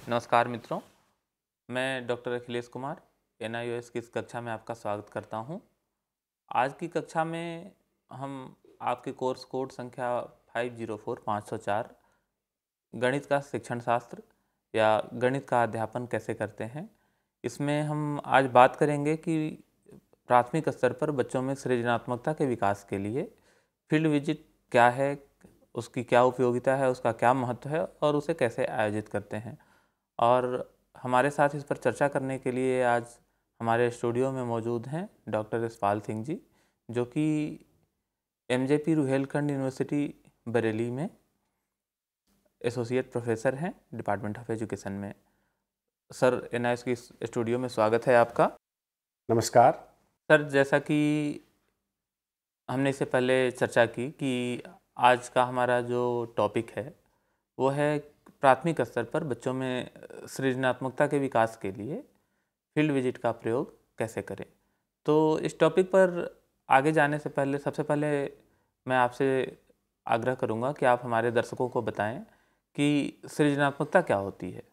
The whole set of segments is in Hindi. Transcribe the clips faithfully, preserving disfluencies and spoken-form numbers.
नमस्कार मित्रों, मैं doctor Akhilesh Kumar N I O S की इस कक्षा में आपका स्वागत करता हूं। आज की कक्षा में हम आपके कोर्स कोड संख्या फाइव ज़ीरो फोर पाँच सौ चार गणित का शिक्षण शास्त्र या गणित का अध्यापन कैसे करते हैं, इसमें हम आज बात करेंगे कि प्राथमिक स्तर पर बच्चों में सृजनात्मकता के विकास के लिए फील्ड विजिट क्या है, उसकी क्या उपयोगिता है, उसका क्या महत्व है और उसे कैसे आयोजित करते हैं। और हमारे साथ इस पर चर्चा करने के लिए आज हमारे स्टूडियो में मौजूद हैं डॉक्टर यशपाल सिंह जी, जो कि M J P Rohilkhand university Bareilly में एसोसिएट प्रोफेसर हैं डिपार्टमेंट ऑफ एजुकेशन में। Sir, N I O S की स्टूडियो में स्वागत है आपका। नमस्कार सर, जैसा कि हमने इससे पहले चर्चा की कि आज का हमारा जो टॉपिक है वो है प्राथमिक स्तर पर बच्चों में सृजनात्मकता के विकास के लिए फील्ड विजिट का प्रयोग कैसे करें। तो इस टॉपिक पर आगे जाने से पहले सबसे पहले मैं आपसे आग्रह करूंगा कि आप हमारे दर्शकों को बताएं कि सृजनात्मकता क्या होती है।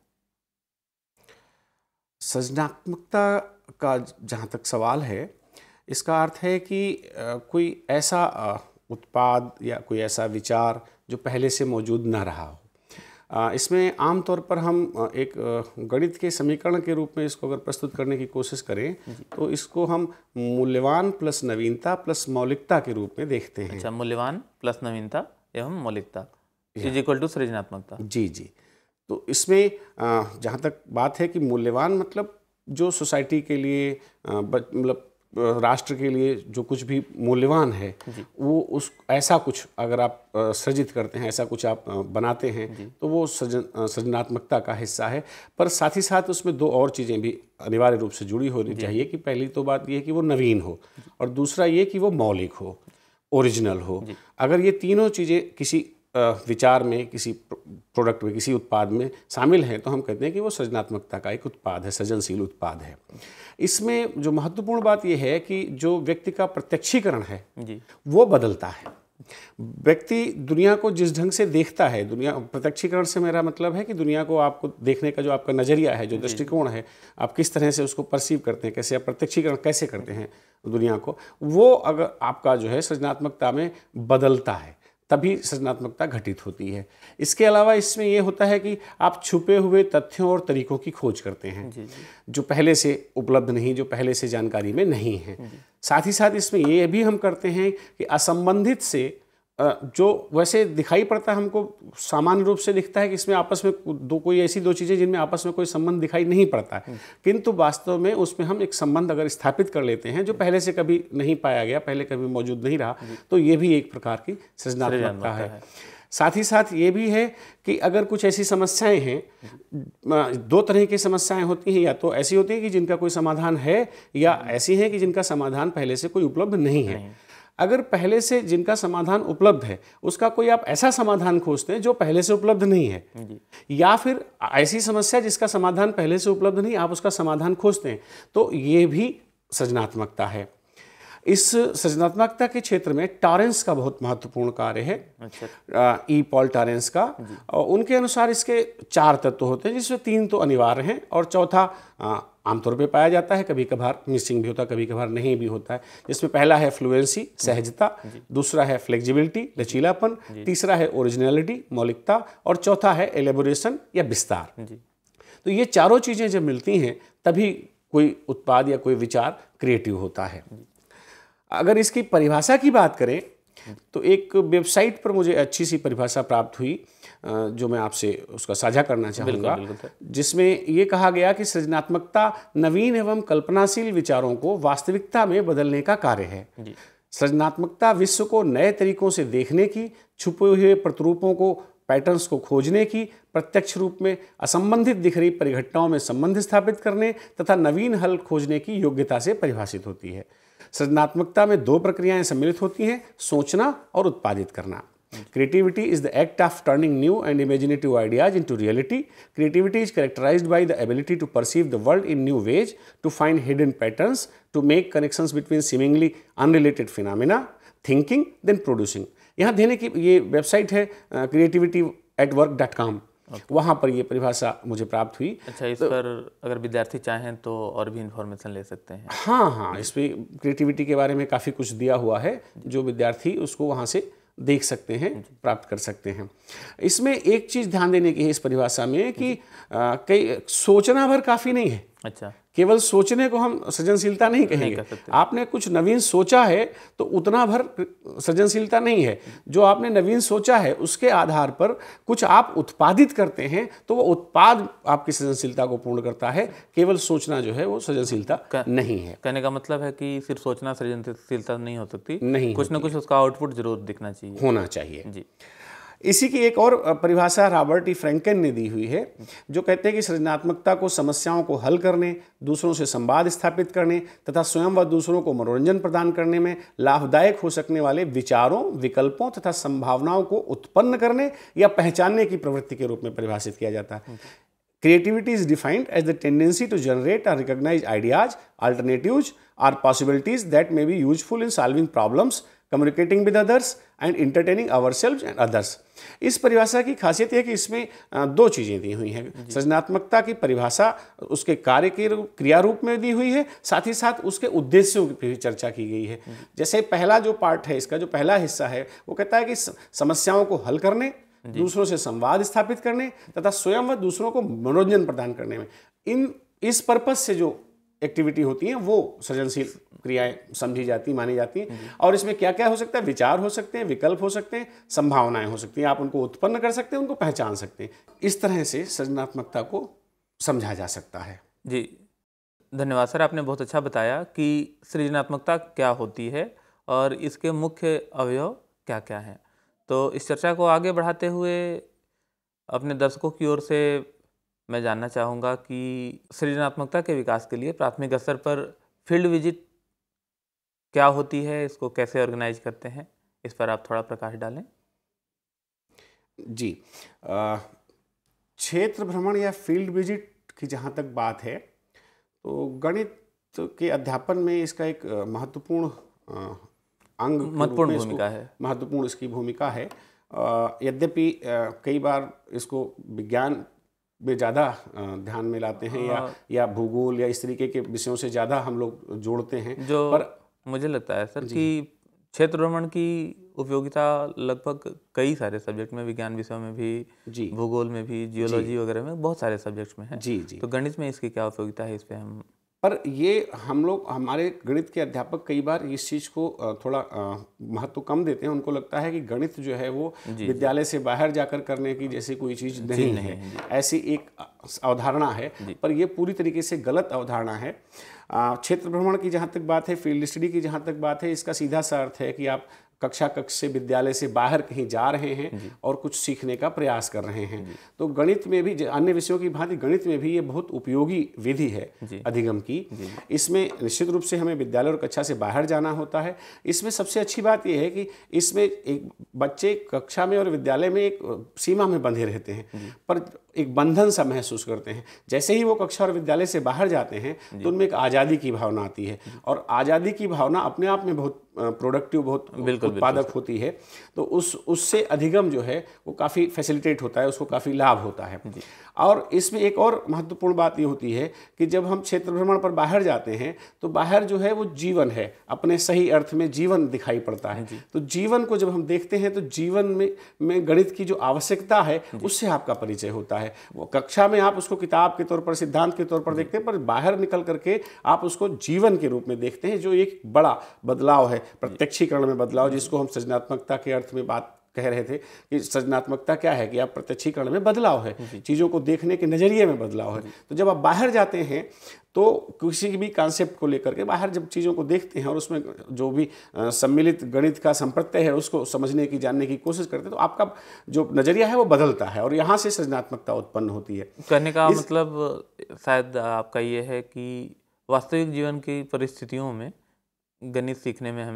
सृजनात्मकता का जहाँ तक सवाल है, इसका अर्थ है कि कोई ऐसा उत्पाद या कोई ऐसा विचार जो पहले से मौजूद ना रहा हो। इसमें आमतौर पर हम एक गणित के समीकरण के रूप में इसको अगर प्रस्तुत करने की कोशिश करें तो इसको हम मूल्यवान प्लस नवीनता प्लस मौलिकता के रूप में देखते हैं। अच्छा, मूल्यवान प्लस नवीनता एवं मौलिकता इज इक्वल टू सृजनात्मकता। जी जी तो इसमें जहाँ तक बात है कि मूल्यवान मतलब जो सोसाइटी के लिए मतलब राष्ट्र के लिए जो कुछ भी मूल्यवान है वो उस ऐसा कुछ अगर आप सृजित करते हैं, ऐसा कुछ आप बनाते हैं तो वो सृजन सृजनात्मकता का हिस्सा है। पर साथ ही साथ उसमें दो और चीज़ें भी अनिवार्य रूप से जुड़ी होनी चाहिए कि पहली तो बात ये है कि वो नवीन हो और दूसरा ये कि वो मौलिक हो, ओरिजिनल हो। अगर ये तीनों चीज़ें किसी विचार में, किसी प्रोडक्ट में, किसी उत्पाद में शामिल हैं तो हम कहते हैं कि वो सृजनात्मकता का एक उत्पाद है, सृजनशील उत्पाद है। इसमें जो महत्वपूर्ण बात यह है कि जो व्यक्ति का प्रत्यक्षीकरण है जी। वो बदलता है। व्यक्ति दुनिया को जिस ढंग से देखता है, दुनिया प्रत्यक्षीकरण से मेरा मतलब है कि दुनिया को आपको देखने का जो आपका नज़रिया है, जो दृष्टिकोण है, आप किस तरह से उसको परसीव करते हैं, कैसे आप प्रत्यक्षीकरण कैसे करते हैं दुनिया को, वो अगर आपका जो है सृजनात्मकता में बदलता है तभी सृजनात्मकता घटित होती है। इसके अलावा इसमें यह होता है कि आप छुपे हुए तथ्यों और तरीकों की खोज करते हैं जी जी। जो पहले से उपलब्ध नहीं, जो पहले से जानकारी में नहीं है। साथ ही साथ इसमें यह भी हम करते हैं कि असंबंधित से जो वैसे दिखाई पड़ता है, हमको सामान्य रूप से दिखता है कि इसमें आपस में दो कोई ऐसी दो चीज़ें जिनमें आपस में कोई संबंध दिखाई नहीं पड़ता है, किंतु वास्तव में उसमें हम एक संबंध अगर स्थापित कर लेते हैं जो पहले से कभी नहीं पाया गया, पहले कभी मौजूद नहीं रहा, तो ये भी एक प्रकार की सृजनात्मकता है। साथ ही साथ ये भी है कि अगर कुछ ऐसी समस्याएं हैं, दो तरह की समस्याएं होती हैं, या तो ऐसी होती हैं कि जिनका कोई समाधान है या ऐसी हैं कि जिनका समाधान पहले से कोई उपलब्ध नहीं है। अगर पहले से जिनका समाधान उपलब्ध है उसका कोई आप ऐसा समाधान खोजते हैं जो पहले से उपलब्ध नहीं है, या फिर ऐसी समस्या जिसका समाधान पहले से उपलब्ध नहीं, आप उसका समाधान खोजते हैं, तो ये भी सृजनात्मकता है। इस सृजनात्मकता के क्षेत्र में टॉरेंस का बहुत महत्वपूर्ण कार्य है। अच्छा। ई पॉल टॉरेंस का, और उनके अनुसार इसके चार तत्व होते हैं जिसमें तीन तो अनिवार्य हैं और चौथा आमतौर पे पाया जाता है, कभी कभार मिसिंग भी होता है, कभी कभार नहीं भी होता है। जिसमें पहला है फ्लुएंसी, सहजता, दूसरा है फ्लेक्सिबिलिटी, लचीलापन, तीसरा है ओरिजिनलिटी, मौलिकता, और चौथा है एलेबोरेशन या विस्तार। तो ये चारों चीज़ें जब मिलती हैं तभी कोई उत्पाद या कोई विचार क्रिएटिव होता है। अगर इसकी परिभाषा की बात करें तो एक वेबसाइट पर मुझे अच्छी सी परिभाषा प्राप्त हुई जो मैं आपसे उसका साझा करना चाहूँगा, जिसमें ये कहा गया कि सृजनात्मकता नवीन एवं कल्पनाशील विचारों को वास्तविकता में बदलने का कार्य है। सृजनात्मकता विश्व को नए तरीकों से देखने की, छुपे हुए प्रतिरूपों को, पैटर्न्स को खोजने की, प्रत्यक्ष रूप में असंबंधित दिख रही परिघटनाओं में संबंध स्थापित करने तथा नवीन हल खोजने की योग्यता से परिभाषित होती है। सृजनात्मकता में दो प्रक्रियाएं सम्मिलित होती हैं, सोचना और उत्पादित करना। Creativity is the act of turning new and imaginative ideas into reality. Creativity is characterized by the ability to perceive the world in new ways, to find hidden patterns, to make connections between seemingly unrelated phenomena, thinking, then producing. यहाँ देने की ये वेबसाइट है creativity at work dot com. वहाँ पर ये परिभाषा मुझे प्राप्त हुई। अच्छा, इस तो, पर अगर विद्यार्थी चाहें तो और भी इन्फॉर्मेशन ले सकते हैं। हाँ हाँ, इस पर क्रिएटिविटी के बारे में काफ़ी कुछ दिया हुआ है, जो विद्यार्थी उसको वहाँ से देख सकते हैं, प्राप्त कर सकते हैं। इसमें एक चीज़ ध्यान देने की है इस परिभाषा में कि आ, कई सोचना भर काफ़ी नहीं है। अच्छा, केवल सोचने को हम सृजनशीलता नहीं कहेंगे। नहीं आपने कुछ नवीन सोचा है तो उतना भर सृजनशीलता नहीं है। जो आपने नवीन सोचा है उसके आधार पर कुछ आप उत्पादित करते हैं तो वो उत्पाद आपकी सृजनशीलता को पूर्ण करता है। केवल सोचना जो है वो सृजनशीलता नहीं है। कहने का मतलब है कि सिर्फ सोचना सृजनशीलता नहीं हो सकती, नहीं, कुछ ना कुछ उसका आउटपुट जरूर दिखना चाहिए, होना चाहिए जी। इसी की एक और परिभाषा रॉबर्ट ई फ्रैंकेन ने दी हुई है, जो कहते हैं कि सृजनात्मकता को समस्याओं को हल करने, दूसरों से संवाद स्थापित करने तथा स्वयं व दूसरों को मनोरंजन प्रदान करने में लाभदायक हो सकने वाले विचारों, विकल्पों तथा संभावनाओं को उत्पन्न करने या पहचानने की प्रवृत्ति के रूप में परिभाषित किया जाता है। Creativity is defined as the tendency to generate or recognize ideas, alternatives, or possibilities that may be useful in solving problems, communicating with others, and entertaining ourselves and others. इस परिभाषा की खासियत यह है कि इसमें दो चीज़ें दी हुई हैं। सृजनात्मकता की परिभाषा उसके कार्य के क्रिया रूप में दी हुई है, साथ ही साथ उसके उद्देश्यों की भी चर्चा की गई है। जैसे पहला जो पार्ट है, इसका जो पहला हिस्सा है, वो कहता है कि समस्याओं को हल करने, दूसरों से संवाद स्थापित करने तथा स्वयं व दूसरों को मनोरंजन प्रदान करने में, इन इस पर्पस से जो एक्टिविटी होती हैं वो सृजनशील क्रियाएं समझी जाती मानी जाती हैं। और इसमें क्या क्या हो सकता है? विचार हो सकते हैं, विकल्प हो सकते हैं, संभावनाएं हो सकती हैं। आप उनको उत्पन्न कर सकते हैं, उनको पहचान सकते हैं। इस तरह से सृजनात्मकता को समझा जा सकता है। जी, धन्यवाद सर, आपने बहुत अच्छा बताया कि सृजनात्मकता क्या होती है और इसके मुख्य अवयव क्या क्या हैं। तो इस चर्चा को आगे बढ़ाते हुए अपने दर्शकों की ओर से मैं जानना चाहूँगा कि सृजनात्मकता के विकास के लिए प्राथमिक स्तर पर फील्ड विजिट क्या होती है, इसको कैसे ऑर्गेनाइज करते हैं, इस पर आप थोड़ा प्रकाश डालें। जी, क्षेत्र भ्रमण या फील्ड विजिट की जहाँ तक बात है तो गणित के अध्यापन में इसका एक महत्वपूर्ण अंग महत्वपूर्ण भूमिका है महत्वपूर्ण इसकी भूमिका है। यद्यपि कई बार इसको विज्ञान में ज़्यादा ध्यान में लाते हैं या या भूगोल या इस तरीके के विषयों से ज़्यादा हम लोग जोड़ते हैं, जो पर मुझे लगता है सर कि क्षेत्र भ्रमण की उपयोगिता लगभग कई सारे सब्जेक्ट में, विज्ञान विषयों में भी, जी, भूगोल में भी, जियोलॉजी वगैरह में, बहुत सारे सब्जेक्ट्स में है। जी जी तो गणित में इसकी क्या उपयोगिता है, इस पे हम पर ये हम लोग हमारे गणित के अध्यापक कई बार इस चीज़ को थोड़ा महत्व कम देते हैं। उनको लगता है कि गणित जो है वो विद्यालय से बाहर जाकर करने की जैसी कोई चीज़ नहीं, नहीं है, ऐसी एक अवधारणा है। पर ये पूरी तरीके से गलत अवधारणा है। क्षेत्र भ्रमण की जहाँ तक बात है, फील्ड स्टडी की जहाँ तक बात है, इसका सीधा सा अर्थ है कि आप कक्षा कक्ष से, विद्यालय से बाहर कहीं जा रहे हैं और कुछ सीखने का प्रयास कर रहे हैं। तो गणित में भी, अन्य विषयों की भांति गणित में भी ये बहुत उपयोगी विधि है अधिगम की। इसमें निश्चित रूप से हमें विद्यालय और कक्षा से बाहर जाना होता है। इसमें सबसे अच्छी बात यह है कि इसमें एक बच्चे कक्षा में और विद्यालय में एक सीमा में बंधे रहते हैं, पर एक बंधन सा महसूस करते हैं। जैसे ही वो कक्षा और विद्यालय से बाहर जाते हैं तो उनमें एक आज़ादी की भावना आती है, और आज़ादी की भावना अपने आप में बहुत प्रोडक्टिव, बहुत उत्पादक होती है। तो उस उससे अधिगम जो है वो काफ़ी फैसिलिटेट होता है, उसको काफ़ी लाभ होता है। और इसमें एक और महत्वपूर्ण बात ये होती है कि जब हम क्षेत्र भ्रमण पर बाहर जाते हैं तो बाहर जो है वो जीवन है, अपने सही अर्थ में जीवन दिखाई पड़ता है। तो जीवन को जब हम देखते हैं तो जीवन में में गणित की जो आवश्यकता है उससे आपका परिचय होता है। वो कक्षा में आप उसको किताब के तौर पर, सिद्धांत के तौर पर देखते हैं, पर बाहर निकल करके आप उसको जीवन के रूप में देखते हैं, जो एक बड़ा बदलाव है, प्रत्यक्षीकरण में बदलाव, जिसको हम सृजनात्मकता के अर्थ में बात कह रहे थे कि सृजनात्मकता क्या है कि आप प्रत्यक्षीकरण में बदलाव है, चीज़ों को देखने के नज़रिए में बदलाव है। तो जब आप बाहर जाते हैं तो किसी भी कॉन्सेप्ट को लेकर के बाहर जब चीज़ों को देखते हैं और उसमें जो भी सम्मिलित गणित का संप्रत्यय है उसको समझने की, जानने की कोशिश करते हैं, तो आपका जो नज़रिया है वो बदलता है और यहाँ से सृजनात्मकता उत्पन्न होती है। कहने का मतलब शायद आपका ये है कि वास्तविक जीवन की परिस्थितियों में गणित सीखने में हमें ये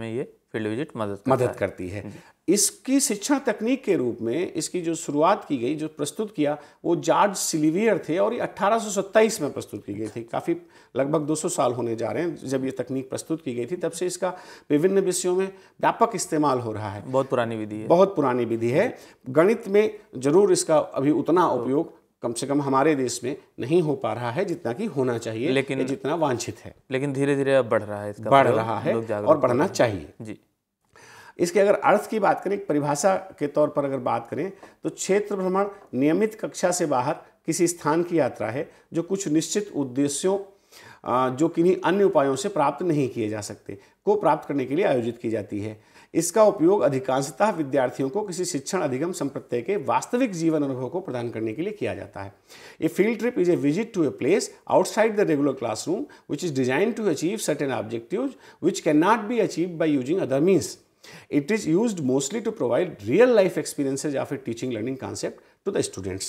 फील्ड विजिट मदद करता मदद है। करती है। इसकी शिक्षण तकनीक के रूप में इसकी जो शुरुआत की गई, जो प्रस्तुत किया, वो जॉर्ज सिल्वियर थे और ये अठारह सौ सत्ताईस में प्रस्तुत की गई थी। काफ़ी लगभग दो सौ साल होने जा रहे हैं जब ये तकनीक प्रस्तुत की गई थी। तब से इसका विभिन्न विषयों में व्यापक इस्तेमाल हो रहा है। बहुत पुरानी विधि है। बहुत पुरानी विधि है। गणित में जरूर इसका अभी उतना उपयोग कम से कम हमारे देश में नहीं हो पा रहा है जितना कि होना चाहिए, लेकिन जितना वांछित है। लेकिन धीरे धीरे अब बढ़ रहा है इसका बढ़ रहा है और बढ़ना चाहिए जी। इसके अगर अर्थ की बात करें, परिभाषा के तौर पर अगर बात करें तो क्षेत्र भ्रमण नियमित कक्षा से बाहर किसी स्थान की यात्रा है जो कुछ निश्चित उद्देश्यों जो किन्हीं अन्य उपायों से प्राप्त नहीं किए जा सकते को प्राप्त करने के लिए आयोजित की जाती है। इसका उपयोग अधिकांशतः विद्यार्थियों को किसी शिक्षण अधिगम संप्रत्यय के वास्तविक जीवन अनुभव को प्रदान करने के लिए किया जाता है। A field trip is a visit to a place outside the regular classroom which is designed to achieve certain objectives which can not be achieved by using other means. It is used mostly to provide real life experiences of a teaching learning concept to the students.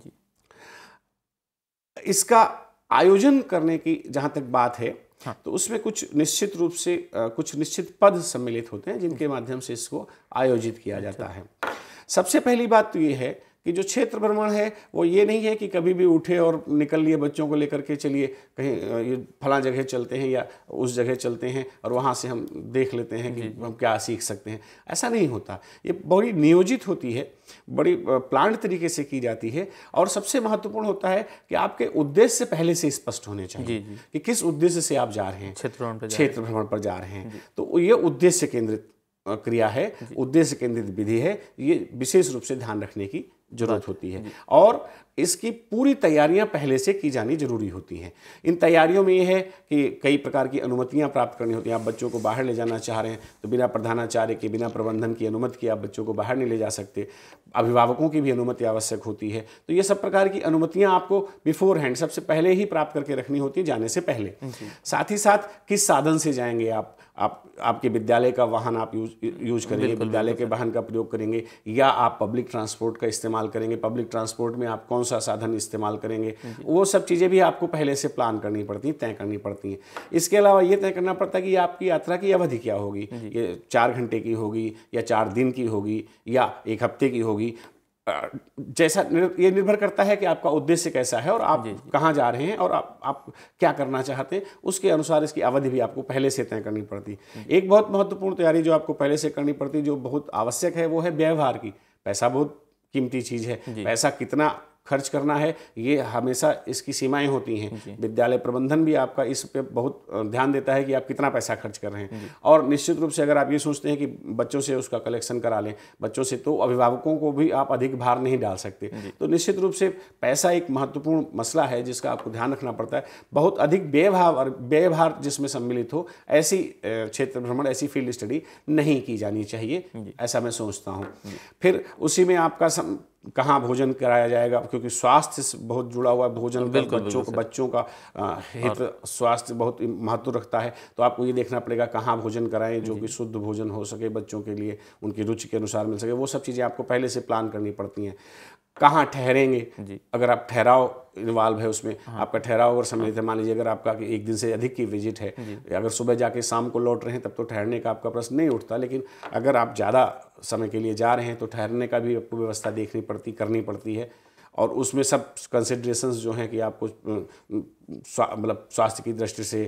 इसका आयोजन करने की जहाँ तक बात है, हाँ। तो उसमें कुछ निश्चित रूप से कुछ निश्चित पद सम्मिलित होते हैं जिनके माध्यम से इसको आयोजित किया जाता है। सबसे पहली बात तो ये है कि जो क्षेत्र भ्रमण है वो ये नहीं है कि कभी भी उठे और निकल लिए बच्चों को लेकर के चलिए कहीं ये फला जगह चलते हैं या उस जगह चलते हैं और वहाँ से हम देख लेते हैं कि हम क्या सीख सकते हैं। ऐसा नहीं होता। ये बड़ी नियोजित होती है, बड़ी प्लान्ड तरीके से की जाती है और सबसे महत्वपूर्ण होता है कि आपके उद्देश्य पहले से स्पष्ट होने चाहिए जी, जी। कि किस उद्देश्य से आप जा रहे हैं, क्षेत्र भ्रमण पर जा रहे हैं। तो ये उद्देश्य केंद्रित क्रिया है, उद्देश्य केंद्रित विधि है। ये विशेष रूप से ध्यान रखने की जरूरत होती है और इसकी पूरी तैयारियां पहले से की जानी जरूरी होती हैं। इन तैयारियों में ये है कि कई प्रकार की अनुमतियां प्राप्त करनी होती हैं। आप बच्चों को बाहर ले जाना चाह रहे हैं तो बिना प्रधानाचार्य के, बिना प्रबंधन की अनुमति के आप बच्चों को बाहर नहीं ले जा सकते। अभिभावकों की भी अनुमति आवश्यक होती है। तो ये सब प्रकार की अनुमतियां आपको बिफोर हैंड, सबसे पहले ही प्राप्त करके रखनी होती है जाने से पहले। साथ ही साथ किस साधन से जाएंगे आप, आप आपके विद्यालय का वाहन आप यूज यूज करेंगे, विद्यालय के वाहन का प्रयोग करेंगे या आप पब्लिक ट्रांसपोर्ट का इस्तेमाल करेंगे। पब्लिक ट्रांसपोर्ट में आप कौन सा साधन इस्तेमाल करेंगे, वो सब चीज़ें भी आपको पहले से प्लान करनी पड़ती हैं, तय करनी पड़ती हैं। इसके अलावा ये तय करना पड़ता है कि आपकी यात्रा की अवधि क्या होगी। ये चार घंटे की होगी या चार दिन की होगी या एक हफ्ते की होगी। जैसा ये निर्भर करता है कि आपका उद्देश्य कैसा है और आप कहाँ जा रहे हैं और आप आप क्या करना चाहते हैं। उसके अनुसार इसकी अवधि भी आपको पहले से तय करनी पड़ती है। एक बहुत महत्वपूर्ण तैयारी जो आपको पहले से करनी पड़ती है, जो बहुत आवश्यक है, वो है व्यवहार की। पैसा बहुत कीमती चीज़ है। पैसा कितना खर्च करना है ये हमेशा इसकी सीमाएं होती हैं। विद्यालय प्रबंधन भी आपका इस पे बहुत ध्यान देता है कि आप कितना पैसा खर्च कर रहे हैं। और निश्चित रूप से अगर आप ये सोचते हैं कि बच्चों से उसका कलेक्शन करा लें बच्चों से, तो अभिभावकों को भी आप अधिक भार नहीं डाल सकते। तो निश्चित रूप से पैसा एक महत्वपूर्ण मसला है जिसका आपको ध्यान रखना पड़ता है। बहुत अधिक व्ययभाव और व्ययभार जिसमें सम्मिलित हो, ऐसी क्षेत्र भ्रमण, ऐसी फील्ड स्टडी नहीं की जानी चाहिए, ऐसा मैं सोचता हूँ। फिर उसी में आपका सम, कहाँ भोजन कराया जाएगा, क्योंकि स्वास्थ्य से बहुत जुड़ा हुआ है भोजन। बच्चों को बच्चों का हित, स्वास्थ्य बहुत महत्व रखता है। तो आपको ये देखना पड़ेगा कहाँ भोजन कराएं जो कि शुद्ध भोजन हो सके, बच्चों के लिए उनकी रुचि के अनुसार मिल सके। वो सब चीज़ें आपको पहले से प्लान करनी पड़ती हैं। कहाँ ठहरेंगे, अगर आप ठहराव इन्वॉल्व है उसमें, हाँ। आपका ठहराव अगर सम्मिलित है, मान लीजिए अगर आपका एक दिन से अधिक की विजिट है, अगर सुबह जाके शाम को लौट रहे हैं तब तो ठहरने का आपका प्रश्न नहीं उठता। लेकिन अगर आप ज़्यादा समय के लिए जा रहे हैं तो ठहरने का भी आपको व्यवस्था देखनी पड़ती करनी पड़ती है। और उसमें सब कंसिडरेशंस जो हैं कि आपको मतलब स्वास्थ्य की दृष्टि से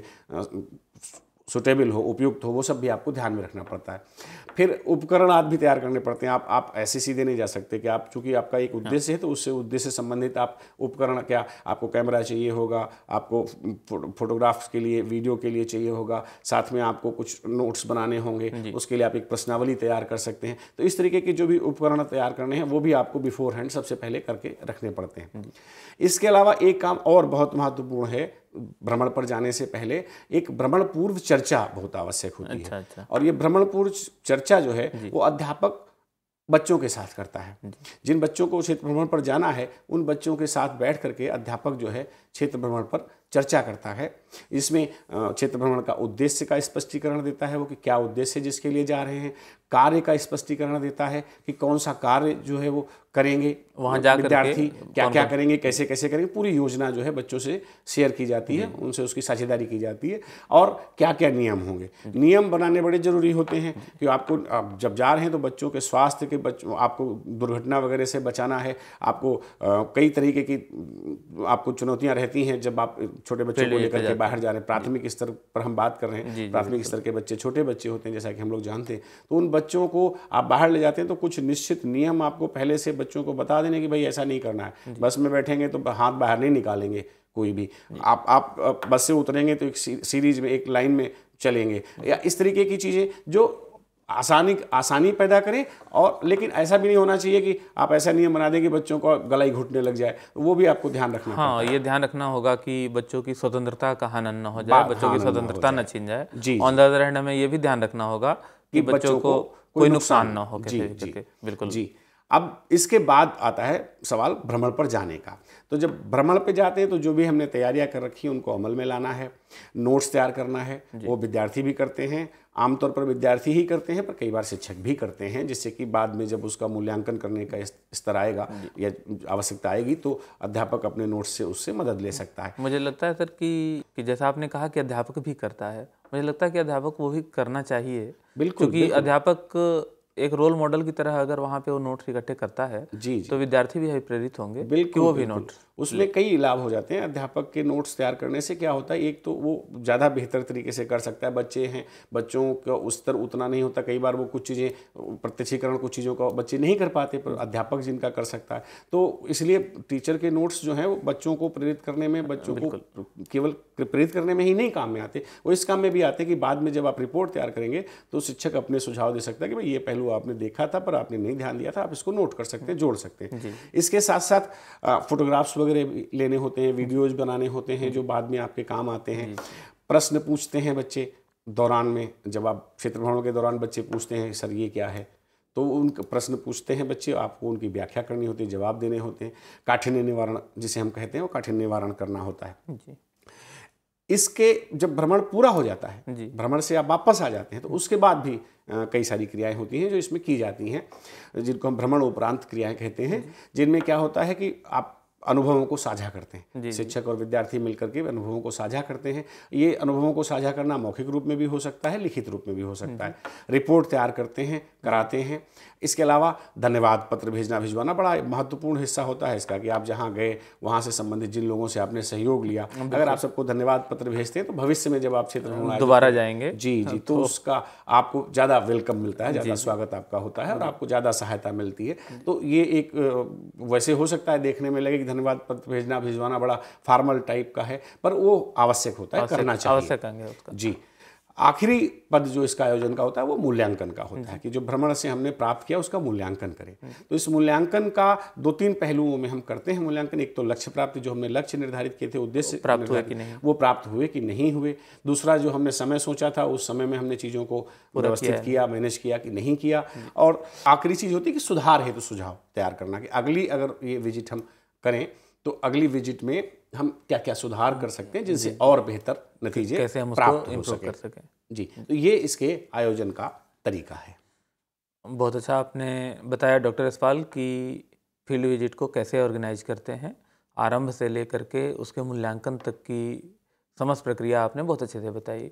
सुटेबल हो, उपयुक्त हो, वो सब भी आपको ध्यान में रखना पड़ता है। फिर उपकरण आदि भी तैयार करने पड़ते हैं। आप आप ऐसे सीधे नहीं जा सकते कि आप, चूंकि आपका एक उद्देश्य है तो उससे उद्देश्य से संबंधित आप उपकरण, क्या आपको कैमरा चाहिए होगा, आपको फोटोग्राफ्स के लिए, वीडियो के लिए चाहिए होगा, साथ में आपको कुछ नोट्स बनाने होंगे, उसके लिए आप एक प्रश्नावली तैयार कर सकते हैं। तो इस तरीके के जो भी उपकरण तैयार करने हैं वो भी आपको बिफोर हैंड सबसे पहले करके रखने पड़ते हैं। इसके अलावा एक काम और बहुत महत्वपूर्ण है, भ्रमण पर जाने से पहले एक भ्रमण पूर्व चर्चा बहुत आवश्यक होती अच्छा, है अच्छा। और ये भ्रमण पूर्व चर्चा जो है वो अध्यापक बच्चों के साथ करता है। जिन बच्चों को क्षेत्र भ्रमण पर जाना है उन बच्चों के साथ बैठ करके अध्यापक जो है क्षेत्र भ्रमण पर चर्चा करता है। इसमें क्षेत्र भ्रमण का उद्देश्य का स्पष्टीकरण देता है, वो कि क्या उद्देश्य है जिसके लिए जा रहे हैं, कार्य का स्पष्टीकरण देता है कि कौन सा कार्य जो है वो करेंगे, वहाँ जा विद्यार्थी क्या क्या करेंगे, कैसे कैसे करेंगे, पूरी योजना जो है बच्चों से शेयर की जाती है, उनसे उसकी साझेदारी की जाती है, और क्या क्या नियम होंगे। नियम बनाने बड़े ज़रूरी होते हैं कि आपको आप जब जा रहे हैं तो बच्चों के स्वास्थ्य के बच्चों आपको दुर्घटना वगैरह से बचाना है, आपको आ, कई तरीके की आपको चुनौतियाँ रहती हैं जब आप छोटे बच्चों को लेकर के बाहर जा रहे हैं। प्राथमिक स्तर पर हम बात कर रहे हैं, प्राथमिक स्तर के बच्चे छोटे बच्चे होते हैं जैसा कि हम लोग जानते हैं, तो उन बच्चों को आप बाहर ले जाते हैं तो कुछ निश्चित नियम आपको पहले से बच्चों को बता देने कि भाई ऐसा नहीं करना है, बस में बैठेंगे तो हाथ बाहर नहीं निकालेंगे कोई भी, आप आप बस से उतरेंगे तो एक सीरीज में एक लाइन में चलेंगे, या इस तरीके की चीज़ें जो आसानी आसानी पैदा करें। और लेकिन ऐसा भी नहीं होना चाहिए कि आप ऐसा नियम बना दें कि बच्चों को गला ही घुटने लग जाए, वो भी आपको ध्यान रखना हाँ, पड़ता है। ये ध्यान रखना होगा कि बच्चों की स्वतंत्रता का हनन न हो जाए, बच्चों की स्वतंत्रता न छीन जाए। जी, ऑन द अदर हैंड हमें ये भी ध्यान रखना होगा कि बच्चों को कोई नुकसान न हो किसी जी, जी, बिल्कुल जी। अब इसके बाद आता है सवाल भ्रमण पर जाने का। तो जब भ्रमण पे जाते हैं तो जो भी हमने तैयारियां कर रखी हैं उनको अमल में लाना है, नोट्स तैयार करना है, वो विद्यार्थी भी करते हैं, आमतौर पर विद्यार्थी ही करते हैं, पर कई बार शिक्षक भी करते हैं, जिससे कि बाद में जब उसका मूल्यांकन करने का स्तर आएगा या आवश्यकता आएगी तो अध्यापक अपने नोट्स से उससे मदद ले सकता है। मुझे लगता है सर कि, कि जैसा आपने कहा कि अध्यापक भी करता है, मुझे लगता है कि अध्यापक वो भी करना चाहिए। बिल्कुल, क्योंकि अध्यापक एक रोल मॉडल की तरह अगर वहाँ पे वो नोट्स इकट्ठे करता है जी, जी, तो विद्यार्थी भी प्रेरित होंगे बिल्कुल, कि वो भी बिल्कुल। नोट्स उसमें कई लाभ हो जाते हैं। अध्यापक के नोट्स तैयार करने से क्या होता है, एक तो वो ज़्यादा बेहतर तरीके से कर सकता है। बच्चे हैं, बच्चों का उस स्तर उतना नहीं होता, कई बार वो कुछ चीज़ें प्रत्यक्षीकरण कुछ चीज़ों का बच्चे नहीं कर पाते, पर अध्यापक जिनका कर सकता है। तो इसलिए टीचर के नोट्स जो हैं वो बच्चों को प्रेरित करने में, बच्चों को केवल प्रेरित करने में ही नहीं काम में आते, वो इस काम में भी आते कि बाद में जब आप रिपोर्ट तैयार करेंगे तो शिक्षक अपने सुझाव दे सकता है कि भाई ये पहलू आपने देखा था पर आपने नहीं ध्यान दिया था, आप इसको नोट कर सकते हैं, जोड़ सकते हैं। इसके साथ साथ फोटोग्राफ्स वगैरह भी लेने होते हैं, वीडियोज बनाने होते हैं जो बाद में आपके काम आते हैं। प्रश्न पूछते हैं बच्चे दौरान में, जब आप क्षेत्र भ्रमण के दौरान बच्चे पूछते हैं सर ये क्या है, तो उनका प्रश्न पूछते हैं बच्चे, आपको उनकी व्याख्या करनी होती है, जवाब देने होते हैं। काठिन्य निवारण जिसे हम कहते हैं वो काठिन्य निवारण करना होता है जी। इसके जब भ्रमण पूरा हो जाता है, भ्रमण से आप वापस आ जाते हैं, तो उसके बाद भी आ, कई सारी क्रियाएं होती हैं जो इसमें की जाती हैं, जिनको हम भ्रमण उपरांत क्रियाएं कहते हैं, जिनमें क्या होता है कि आप अनुभवों को साझा करते हैं। शिक्षक और विद्यार्थी मिलकर के अनुभवों को साझा करते हैं। ये अनुभवों को साझा करना मौखिक रूप में भी हो सकता है, लिखित रूप में भी हो सकता है। रिपोर्ट तैयार करते हैं, कराते हैं। इसके अलावा धन्यवाद पत्र भेजना भिजवाना बड़ा महत्वपूर्ण हिस्सा होता है इसका, कि आप जहाँ गए वहाँ से संबंधित जिन लोगों से आपने सहयोग लिया, अगर आप सबको धन्यवाद पत्र भेजते हैं तो भविष्य में जब आप क्षेत्र भ्रमण दोबारा जाएंगे जी जी तो उसका आपको ज़्यादा वेलकम मिलता है, ज़्यादा स्वागत आपका होता है और आपको ज़्यादा सहायता मिलती है। तो ये एक वैसे हो सकता है देखने में लगे कि धन्यवाद पत्र भेजना भिजवाना बड़ा फॉर्मल टाइप का है, पर वो आवश्यक होता है, करना चाहिए, आवश्यक अंग है उसका। जी। आखिरी पद जो इसका आयोजन का होता है वो मूल्यांकन का होता है, कि जो भ्रमण से हमने प्राप्त किया उसका मूल्यांकन करें। तो इस मूल्यांकन का दो तीन पहलुओं में हम करते हैं मूल्यांकन। एक तो लक्ष्य प्राप्ति, जो हमने लक्ष्य निर्धारित किए थे, उद्देश्य प्राप्त हुए कि नहीं, वो प्राप्त हुए कि नहीं हुए। दूसरा, जो हमने समय सोचा था उस समय में हमने चीज़ों को व्यवस्थित किया, मैनेज किया कि नहीं किया। और आखिरी चीज़ होती है कि सुधार हेतु तो सुझाव तैयार करना, कि अगली अगर ये विजिट हम करें तो अगली विजिट में हम क्या क्या सुधार कर सकते हैं जिनसे और बेहतर नतीजे कैसे हम प्राप्त उसको हो सके। कर सकें। जी, तो ये इसके आयोजन का तरीका है। बहुत अच्छा आपने बताया डॉक्टर यशपाल कि फील्ड विजिट को कैसे ऑर्गेनाइज करते हैं, आरंभ से लेकर के उसके मूल्यांकन तक की समस्त प्रक्रिया आपने बहुत अच्छे से बताई।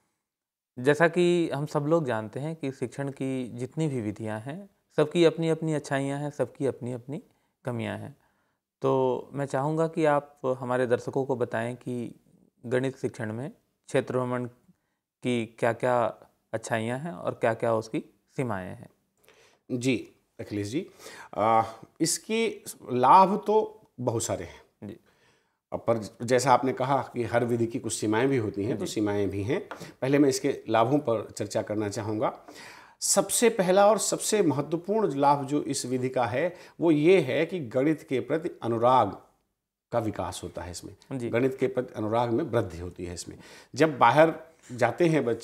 जैसा कि हम सब लोग जानते हैं कि शिक्षण की जितनी भी विधियां हैं सबकी अपनी अपनी अच्छाइयां हैं, सबकी अपनी अपनी कमियां हैं। तो मैं चाहूँगा कि आप हमारे दर्शकों को बताएं कि गणित शिक्षण में क्षेत्र भ्रमण की क्या क्या अच्छाइयाँ हैं और क्या क्या उसकी सीमाएं हैं। जी अखिलेश जी, आ, इसके लाभ तो बहुत सारे हैं जी, पर जैसा आपने कहा कि हर विधि की कुछ सीमाएं भी होती हैं, तो सीमाएं भी हैं। पहले मैं इसके लाभों पर चर्चा करना चाहूँगा। सबसे पहला और सबसे महत्वपूर्ण लाभ जो इस विधि का है वो ये है कि गणित के प्रति अनुराग का विकास होता है इसमें। गणित के प्रति अनुराग में वृद्धि होती है इसमें। जब बाहर जाते हैं बच्चे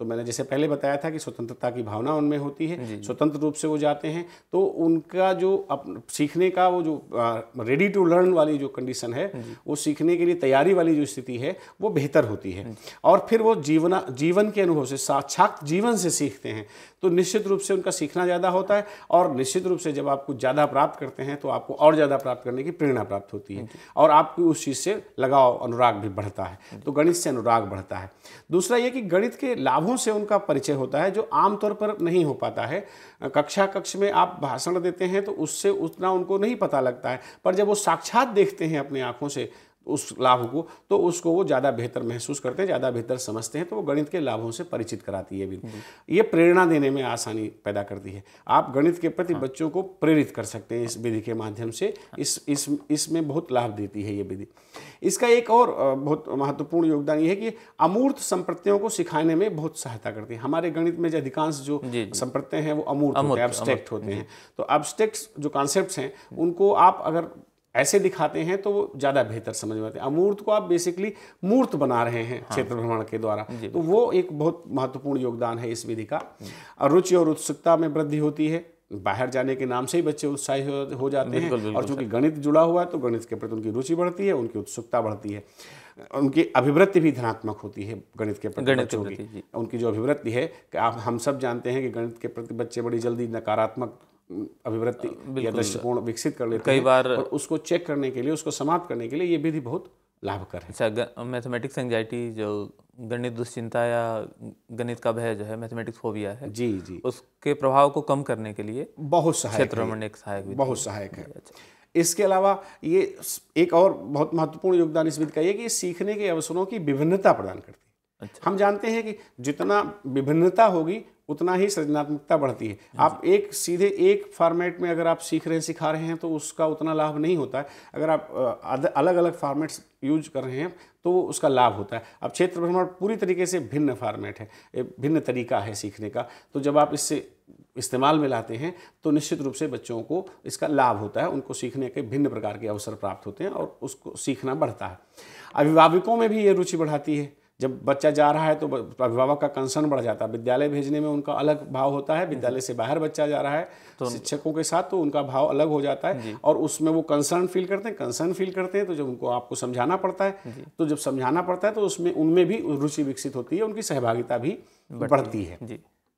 तो मैंने जैसे पहले बताया था कि स्वतंत्रता की भावना उनमें होती है, स्वतंत्र रूप से वो जाते हैं, तो उनका जो अप सीखने का वो जो रेडी टू लर्न वाली जो कंडीशन है, वो सीखने के लिए तैयारी वाली जो स्थिति है वो बेहतर होती है। और फिर वो जीवन जीवन के अनुभव से, साक्षात जीवन से सीखते हैं, तो निश्चित रूप से उनका सीखना ज़्यादा होता है। और निश्चित रूप से जब आप कुछ ज़्यादा प्राप्त करते हैं तो आपको और ज़्यादा प्राप्त करने की प्रेरणा प्राप्त होती है और आपकी उस चीज़ से लगाव, अनुराग भी बढ़ता है। तो गणित से अनुराग बढ़ता है। दूसरा ये कि गणित के लाभों से उनका परिचय होता है जो आमतौर पर नहीं हो पाता है। कक्षा कक्ष में आप भाषण देते हैं तो उससे उतना उनको नहीं पता लगता है, पर जब वो साक्षात देखते हैं अपनी आंखों से उस लाभ को, तो उसको वो ज़्यादा बेहतर महसूस करते हैं, ज़्यादा बेहतर समझते हैं। तो वो गणित के लाभों से परिचित कराती है विधि। ये प्रेरणा देने में आसानी पैदा करती है। आप गणित के प्रति हाँ। बच्चों को प्रेरित कर सकते हैं इस विधि के माध्यम से। हाँ। इस इस इसमें बहुत लाभ देती है ये विधि। इसका एक और बहुत महत्वपूर्ण योगदान ये है कि अमूर्त संप्रत्ययों को सिखाने में बहुत सहायता करती है। हमारे गणित में जो अधिकांश जो संप्रत्यय हैं वो अमूर्त होते हैं, एब्स्ट्रैक्ट होते हैं। तो एब्स्ट्रैक्ट जो कॉन्सेप्ट्स हैं उनको आप अगर ऐसे दिखाते हैं तो वो ज़्यादा बेहतर समझ में आते हैं। अमूर्त को आप बेसिकली मूर्त बना रहे हैं क्षेत्र भ्रमण के द्वारा, तो वो एक बहुत महत्वपूर्ण योगदान है इस विधि का। रुचि और उत्सुकता में वृद्धि होती है। बाहर जाने के नाम से ही बच्चे उत्साही हो, हो जाते हैं। बिल्कुल, बिल्कुल, और चूंकि गणित जुड़ा हुआ है तो गणित के प्रति उनकी रुचि बढ़ती है, उनकी उत्सुकता बढ़ती है, उनकी अभिवृत्ति भी धनात्मक होती है गणित के प्रति बच्चों की। उनकी जो अभिवृत्ति है कि आप हम सब जानते हैं कि गणित के प्रति बच्चे बड़ी जल्दी नकारात्मक अभिवृत्ति या दृष्टिकोण विकसित कर लेते कई हैं। बार और उसको चेक करने के लिए, उसको समाप्त करने के लिए ये विधि बहुत लाभकर है। अच्छा, मैथमेटिक्स एंजाइटी, जो गणित दुश्चिंता या गणित का भय जो है, मैथमेटिक्स फोबिया है, जी जी, उसके प्रभाव को कम करने के लिए बहुत सहायक है, क्षेत्र भ्रमण एक सहायक विधि, बहुत सहायक है। इसके अलावा ये एक और बहुत महत्वपूर्ण योगदान इस विधि का ये कि सीखने के अवसरों की विभिन्नता प्रदान करती है। अच्छा। हम जानते हैं कि जितना विभिन्नता होगी उतना ही सृजनात्मकता बढ़ती है। आप एक सीधे एक फॉर्मेट में अगर आप सीख रहे हैं, सिखा रहे हैं, तो उसका उतना लाभ नहीं होता है। अगर आप अलग अलग फॉर्मेट्स यूज कर रहे हैं तो उसका लाभ होता है। अब क्षेत्र भ्रमण पूरी तरीके से भिन्न फॉर्मेट है, भिन्न तरीका है सीखने का। तो जब आप इससे इस्तेमाल में लाते हैं तो निश्चित रूप से बच्चों को इसका लाभ होता है, उनको सीखने के भिन्न प्रकार के अवसर प्राप्त होते हैं और उसको सीखना बढ़ता है। अभिभावकों में भी ये रुचि बढ़ाती है। जब बच्चा जा रहा है तो अभिभावक का कंसर्न बढ़ जाता है। विद्यालय भेजने में उनका अलग भाव होता है, विद्यालय से बाहर बच्चा जा रहा है तो शिक्षकों के साथ, तो उनका भाव अलग हो जाता है और उसमें वो कंसर्न फील करते हैं कंसर्न फील करते हैं तो जब उनको आपको समझाना पड़ता है, तो जब समझाना पड़ता है तो उसमें उनमें भी रुचि विकसित होती है, उनकी सहभागिता भी बढ़ती है।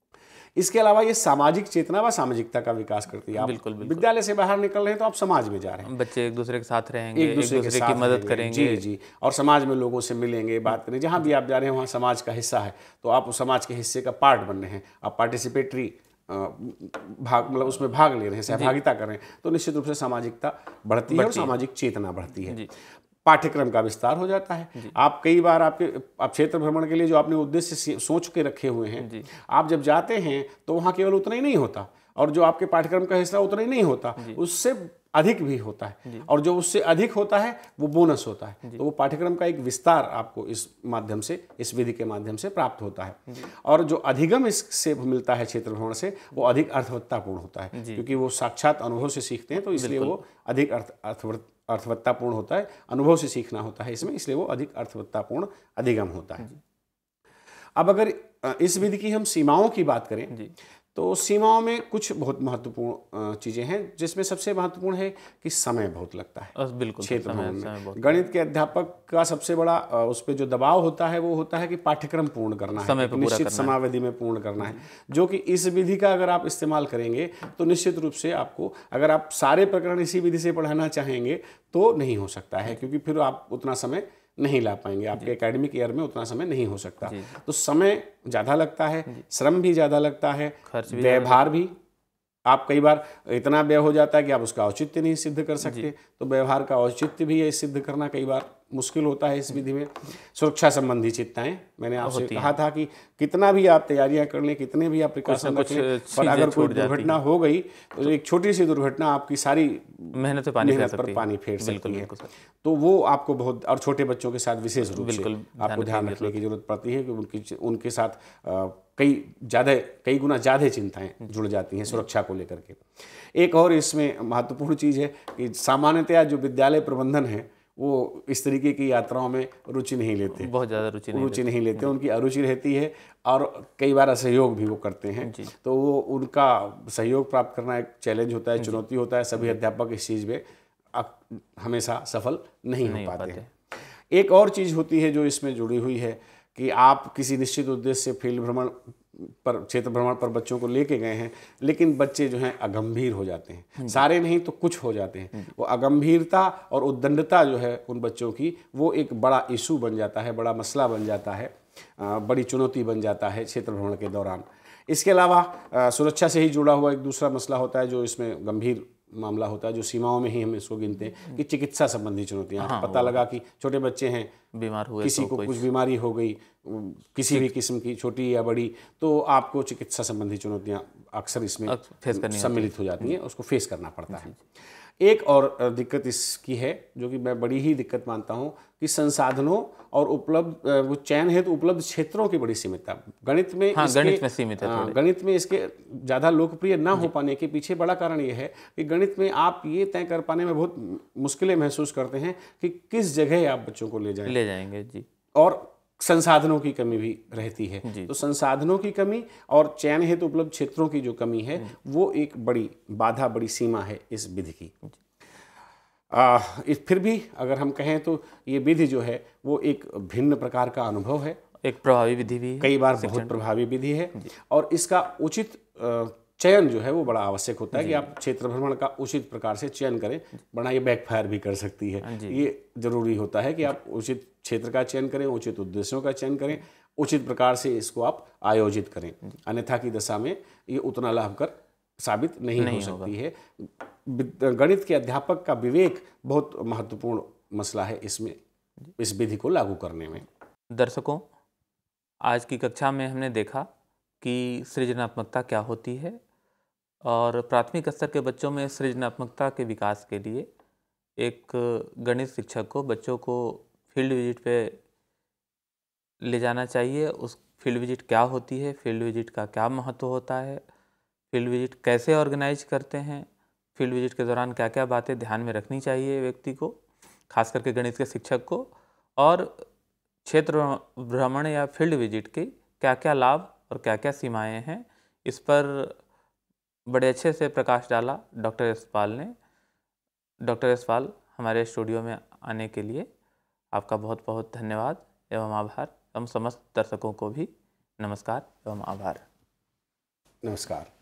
इसके अलावा ये सामाजिक चेतना व सामाजिकता का विकास करती है। आप बिल्कुल, बिल्कुल। विद्यालय से बाहर निकल रहे हैं तो आप समाज में जा रहे हैं, बच्चे एक दूसरे के साथ रहेंगे, एक दूसरे, एक दूसरे की मदद करेंगे, जी जी, और समाज में लोगों से मिलेंगे, बात करेंगे। जहाँ भी आप जा रहे हैं वहाँ समाज का हिस्सा है, तो आप उस समाज के हिस्से का पार्ट बन रहे हैं, आप पार्टिसिपेटरी भाग मतलब उसमें भाग ले रहे हैं, सहभागिता कर रहे हैं, तो निश्चित रूप से सामाजिकता बढ़ती है और सामाजिक चेतना बढ़ती है। पाठ्यक्रम का विस्तार हो जाता है। आप कई बार आपके आप क्षेत्र भ्रमण के लिए जो आपने उद्देश्य सोच के रखे हुए हैं, आप जब जाते हैं तो वहाँ केवल उतना ही नहीं होता, और जो आपके पाठ्यक्रम का हिस्सा उतना ही नहीं होता, उससे अधिक भी होता है, और जो उससे अधिक होता है वो बोनस होता है। तो वो पाठ्यक्रम का एक विस्तार आपको इस माध्यम से, इस विधि के माध्यम से प्राप्त होता है। और जो अधिगम इससे मिलता है क्षेत्र भ्रमण से, वो अधिक अर्थवत्तापूर्ण होता है, क्योंकि वो साक्षात अनुभव से सीखते हैं, तो इसलिए वो अधिक अर्थ अर्थवत्ता अर्थवत्तापूर्ण होता है। अनुभव से सीखना होता है इसमें, इसलिए वो अधिक अर्थवत्तापूर्ण अधिगम होता है। अब अगर इस विधि की हम सीमाओं की बात करें तो सीमाओं में कुछ बहुत महत्वपूर्ण चीज़ें हैं, जिसमें सबसे महत्वपूर्ण है कि समय बहुत लगता है। बिल्कुल, क्षेत्र में गणित के अध्यापक का सबसे बड़ा उस पर जो दबाव होता है वो होता है कि पाठ्यक्रम पूर्ण करना है, निश्चित समयावधि में पूर्ण करना है, जो कि इस विधि का अगर आप इस्तेमाल करेंगे तो निश्चित रूप से आपको, अगर आप सारे प्रकरण इसी विधि से पढ़ाना चाहेंगे तो नहीं हो सकता है, क्योंकि फिर आप उतना समय नहीं ला पाएंगे, आपके एकेडमिक ईयर में उतना समय नहीं हो सकता। तो समय ज़्यादा लगता है, श्रम भी ज़्यादा लगता है, व्यवहार भी, आप कई बार इतना व्यय हो जाता है कि आप उसका औचित्य नहीं सिद्ध कर सकते, तो व्यवहार का औचित्य भी ये सिद्ध करना कई बार मुश्किल होता है इस विधि में। सुरक्षा संबंधी चिंताएं, मैंने आपसे कहा था कि कितना भी आप तैयारियां कर लें, कितने भी आप प्रिकॉशन रख लें, पर अगर कोई दुर्घटना हो गई तो एक छोटी सी दुर्घटना आपकी सारी मेहनत पर पानी फेर सकती है। तो वो आपको बहुत, और छोटे बच्चों के साथ विशेष रूप से आपको ध्यान रखने की जरूरत पड़ती है कि उनकी उनके साथ कई ज़्यादा कई गुना ज़्यादा चिंताएं जुड़ जाती हैं सुरक्षा को लेकर के। एक और इसमें महत्वपूर्ण चीज़ है कि सामान्यतया जो विद्यालय प्रबंधन है वो इस तरीके की यात्राओं में रुचि नहीं लेते, बहुत ज़्यादा रुचि नहीं रुचि नहीं लेते, उनकी अरुचि रहती है और कई बार असहयोग भी वो करते हैं। तो वो उनका सहयोग प्राप्त करना एक चैलेंज होता है, चुनौती होता है। सभी अध्यापक इस चीज़ में हमेशा सफल नहीं, नहीं हो पाते हैं। एक और चीज़ होती है जो इसमें जुड़ी हुई है कि आप किसी निश्चित उद्देश्य से फील्ड भ्रमण पर, क्षेत्र भ्रमण पर बच्चों को लेके गए हैं, लेकिन बच्चे जो हैं अगंभीर हो जाते हैं, सारे नहीं तो कुछ हो जाते हैं। वो अगंभीरता और उद्दंडता जो है उन बच्चों की, वो एक बड़ा इशू बन जाता है, बड़ा मसला बन जाता है, बड़ी चुनौती बन जाता है क्षेत्र भ्रमण के दौरान। इसके अलावा सुरक्षा से ही जुड़ा हुआ एक दूसरा मसला होता है जो इसमें गंभीर मामला होता है, जो सीमाओं में ही हम इसको गिनते हैं कि चिकित्सा संबंधी चुनौतियाँ। हाँ, पता लगा कि छोटे बच्चे हैं, बीमार हुए, किसी तो को कुछ बीमारी हो गई, किसी भी किस्म की, छोटी या बड़ी, तो आपको चिकित्सा संबंधी चुनौतियाँ अक्सर इसमें सम्मिलित हो जाती हैं, उसको फेस करना पड़ता है। एक और दिक्कत इसकी है जो कि मैं बड़ी ही दिक्कत मानता हूँ कि संसाधनों और उपलब्ध वो चयन है तो उपलब्ध क्षेत्रों की बड़ी सीमितता। गणित में हाँ, इसके, गणित में सीमित है थोड़े। गणित में इसके ज़्यादा लोकप्रिय ना हो पाने के पीछे बड़ा कारण ये है कि गणित में आप ये तय कर पाने में बहुत मुश्किलें महसूस करते हैं कि किस जगह आप बच्चों को ले जाएं ले जाएंगे जी। और संसाधनों की कमी भी रहती है। तो संसाधनों की कमी और चयन हेतु उपलब्ध क्षेत्रों की जो कमी है वो एक बड़ी बाधा, बड़ी सीमा है इस विधि की। आ, इस फिर भी अगर हम कहें तो ये विधि जो है वो एक भिन्न प्रकार का अनुभव है, एक प्रभावी विधि भी है, कई बार बहुत प्रभावी विधि है। और इसका उचित चयन जो है वो बड़ा आवश्यक होता है कि आप क्षेत्र भ्रमण का उचित प्रकार से चयन करें, वरना ये बैकफायर भी कर सकती है। ये जरूरी होता है कि आप उचित क्षेत्र का चयन करें, उचित उद्देश्यों का चयन करें, उचित प्रकार से इसको आप आयोजित करें, अन्यथा की दशा में ये उतना लाभकर साबित नहीं, नहीं हो सकती है। गणित के अध्यापक का विवेक बहुत महत्वपूर्ण मसला है इसमें, इस विधि को लागू करने में। दर्शकों, आज की कक्षा में हमने देखा कि सृजनात्मकता क्या होती है और प्राथमिक स्तर के बच्चों में सृजनात्मकता के विकास के लिए एक गणित शिक्षक को बच्चों को फील्ड विजिट पे ले जाना चाहिए। उस फील्ड विजिट क्या होती है, फील्ड विजिट का क्या महत्व होता है, फील्ड विजिट कैसे ऑर्गेनाइज करते हैं, फील्ड विजिट के दौरान क्या क्या बातें ध्यान में रखनी चाहिए व्यक्ति को, खास करके गणित के शिक्षक को, और क्षेत्र भ्रमण या फील्ड विजिट के क्या क्या लाभ और क्या क्या सीमाएं हैं, इस पर बड़े अच्छे से प्रकाश डाला डॉक्टर यशपाल ने। डॉक्टर यशपाल, हमारे स्टूडियो में आने के लिए आपका बहुत बहुत धन्यवाद एवं आभार। हम समस्त दर्शकों को भी नमस्कार एवं आभार। नमस्कार।